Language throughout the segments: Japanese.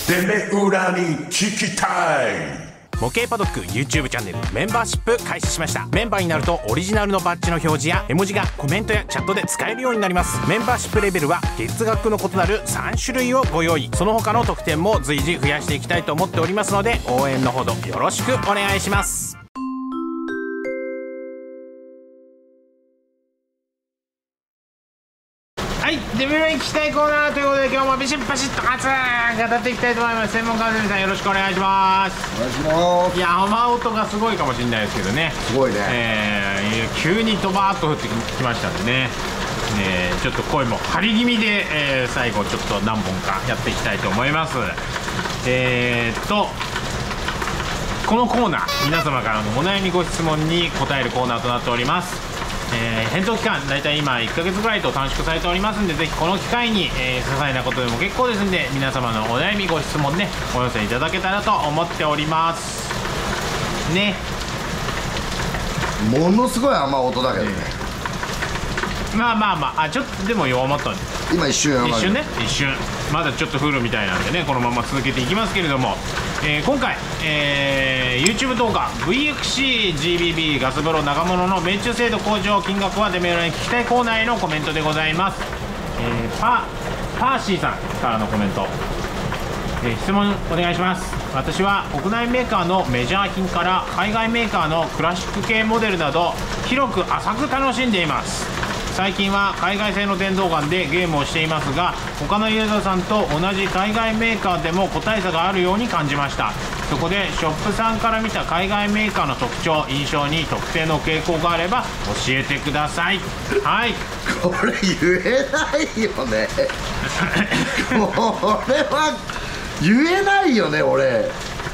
てめえ裏に聞きたい。 模型パドック YouTube チャンネルメンバーシップ開始しました。メンバーになるとオリジナルのバッジの表示や絵文字がコメントやチャットで使えるようになります。メンバーシップレベルは月額の異なる3種類をご用意。その他の特典も随時増やしていきたいと思っておりますので、応援のほどよろしくお願いします。はい、デビューに聞きたいコーナーということで、今日もビシッパシッと熱く語っていきたいと思います。専門家の皆さんよろしくお願いします。 お願いします。 いや、雨音がすごいかもしれないですけどね。 すごいね。 急にドバーッと降ってきましたんでね。ちょっと声も張り気味で、最後ちょっと何本かやっていきたいと思います。このコーナー、皆様からのお悩みご質問に答えるコーナーとなっております。返答期間、だいたい今1ヶ月ぐらいと短縮されておりますんで、ぜひこの機会に、些細なことでも結構ですんで、皆様のお悩みご質問ね、お寄せいただけたらと思っておりますね。 ものすごい雨音だけどね。 まあちょっとでも弱まったんで、 今一瞬一瞬まだちょっと降るみたいなんでね、このまま続けていきますけれども、今回、YouTube 動画 VXCGBB ガス風呂長物の命中精度向上、金額はデメ裏に聞きたいコーナーへのコメントでございます。パーシーさんからのコメント、質問お願いします。私は国内メーカーのメジャー品から海外メーカーのクラシック系モデルなど広く浅く楽しんでいます。最近は海外製の電動ガンでゲームをしていますが、他のユーザーさんと同じ海外メーカーでも個体差があるように感じました。そこでショップさんから見た海外メーカーの特徴、印象に特定の傾向があれば教えてください。はい、 これ言えないよね。これは言えないよね、俺。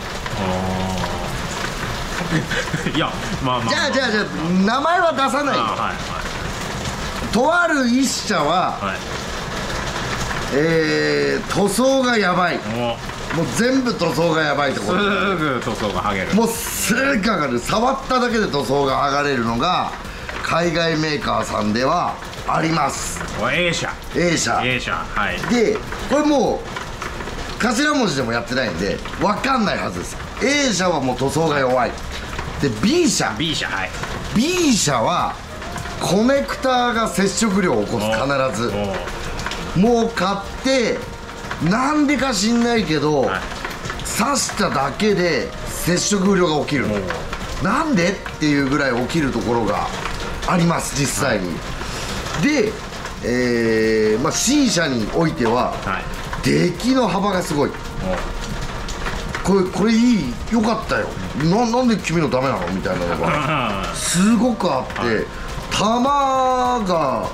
いや、まあじゃあ名前は出さないよ。とある一社は、塗装がやばい。もう全部塗装がやばいってこと。 すぐ塗装が剥げる。 もうすぐ剥がれる。触っただけで塗装が剥がれるのが海外メーカーさんではあります。 A 社、はい。 でこれもう頭文字でもやってないんで分かんないはずです。 A 社はもう塗装が弱い。で B 社、はい、B 社はコネクターが接触量を起こす。必ずもう買ってなんでか知んないけど、刺しただけで接触量が起きるの。なんでっていうぐらい起きるところがあります、実際に。で、C 社においては、出来の幅がすごい。これいい、よかったよ。なんで君のダメなのみたいなのがすごくあって、玉が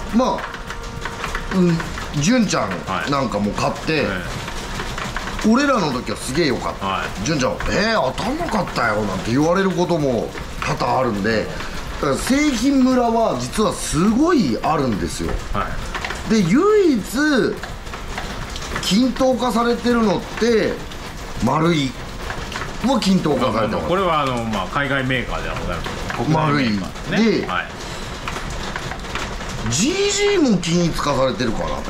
純ちゃんなんかも買って、俺らの時はすげえよかった、純ちゃん当たんなかったよなんて言われることも多々あるんで、だから製品村は実はすごいあるんですよ。で唯一均等化されてるのって丸いも均等化されてます。 これは海外メーカーではございます。 丸いで、GG も均一化されてるかなと。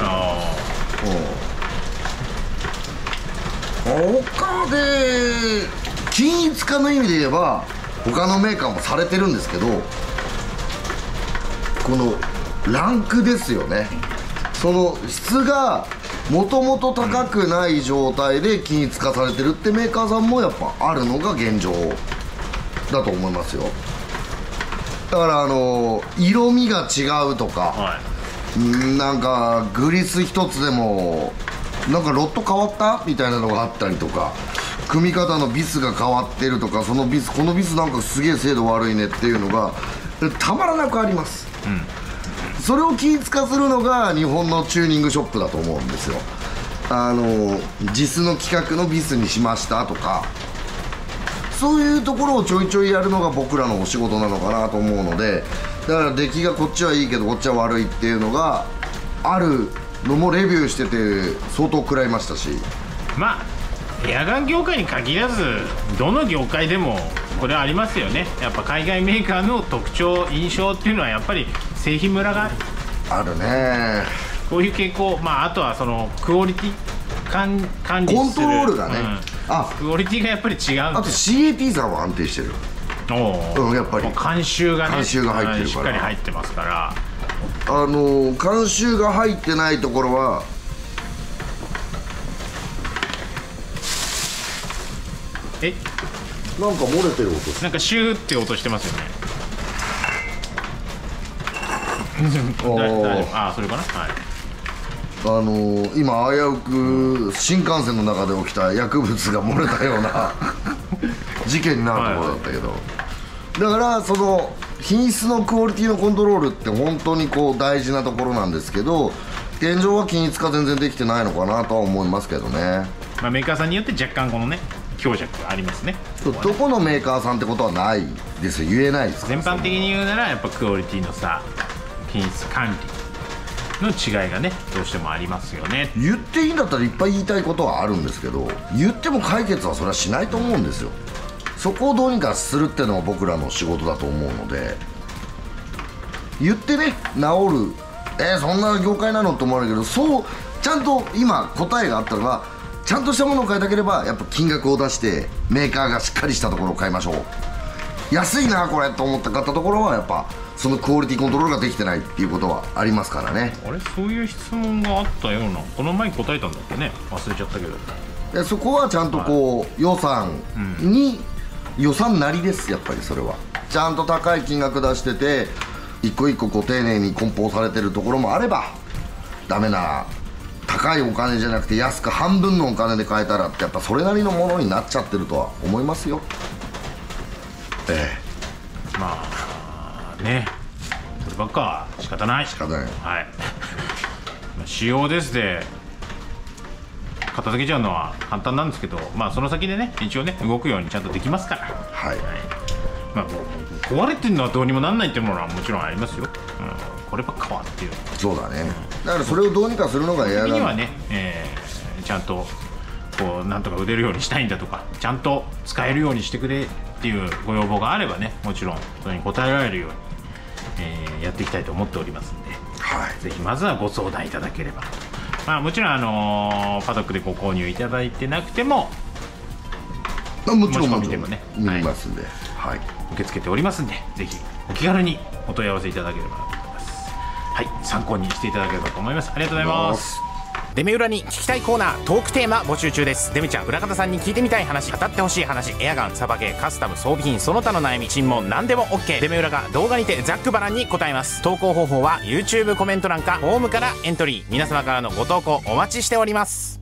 他で均一化の意味で言えば他のメーカーもされてるんですけど、このランクですよね。その質がもともと高くない状態で均一化されてるってメーカーさんもやっぱあるのが現状だと思いますよ。だから色味が違うとか、なんかグリス一つでもなんかロット変わったみたいなのがあったりとか、組み方のビスが変わってるとか、このビスなんかすげえ精度悪いねっていうのがたまらなくあります。それを均一化するのが日本のチューニングショップだと思うんですよ。JISの規格のビスにしましたとか、そういうところをちょいちょいやるのが僕らのお仕事なのかなと思うので、だから出来がこっちはいいけどこっちは悪いっていうのがあるのもレビューしてて相当食らいましたし、 エアガン業界に限らずどの業界でもこれはありますよね。やっぱ海外メーカーの特徴、印象っていうのはやっぱり製品ムラがあるね。 こういう傾向、あとはそのクオリティ管理するコントロールがね、 クオリティがやっぱり違うんあと CAT さんは安定してる。やっぱり監修がね、 監修が入ってるからしっかり入ってますから。 監修が入ってないところはなんか漏れてる音。 なんかシューって音してますよね。大丈夫。それかな。はい。 今危うく新幹線の中で起きた薬物が漏れたような事件になるところだったけど、だからその品質のクオリティのコントロールって本当にこう大事なところなんですけど、現状は均一化全然できてないのかなとは思いますけどね。 メーカーさんによって若干このね強弱がありますね。 どこのメーカーさんってことはないですよ、言えないですから。 全般的に言うならやっぱクオリティの差、品質管理の違いがねどうしてもありますよね。 言っていいんだったらいっぱい言いたいことはあるんですけど、言っても解決はそれはしないと思うんですよ。そこをどうにかするっていうのが僕らの仕事だと思うので、言ってね治る、そんな業界なのって思われるけど、そうちゃんと今答えがあったのが、ちゃんとしたものを買いたければやっぱ金額を出してメーカーがしっかりしたところを買いましょう。安いなこれと思った買ったところはやっぱそのクオリティコントロールができてないっていうことはありますからね。 あれ、そういう質問があったような、この前に答えたんだっけね、忘れちゃったけど。 そこはちゃんとこう、予算に、予算なりです。やっぱりそれはちゃんと高い金額出してて一個一個こう丁寧に梱包されてるところもあれば、ダメな高いお金じゃなくて安く半分のお金で買えたらってやっぱそれなりのものになっちゃってるとは思いますよ。 まあね、そればっかは仕方ない。 仕方ない。 はい仕様ですで片付けちゃうのは簡単なんですけど、その先でね一応ね動くようにちゃんとできますから。 はい、 壊れてるのはどうにもなんないっていうものはもちろんありますよ。こればっかはっていう。 そうだね、だからそれをどうにかするのがエアガンにはね、ちゃんとこうなんとか打てるようにしたいんだとか、ちゃんと使えるようにしてくれっていうご要望があればね、もちろんそれに応えられるように、やっていきたいと思っておりますんで、ぜひまずはご相談いただければと。もちろんパドックでご購入いただいてなくてももちろん申し込みでもね見ますんで、 受け付けておりますんで、ぜひお気軽にお問い合わせいただければと思います。参考にしていただければと思います。ありがとうございます。 デメ裏に聞きたいコーナー、トークテーマ募集中です。デメちゃん、裏方さんに聞いてみたい話、語ってほしい話、エアガン、サバゲー、カスタム、装備品、その他の悩み、尋問、何でも OK。デメ裏が動画にてざっくばらんに答えます。投稿方法は YouTube コメント欄かフォームからエントリー。皆様からのご投稿お待ちしております。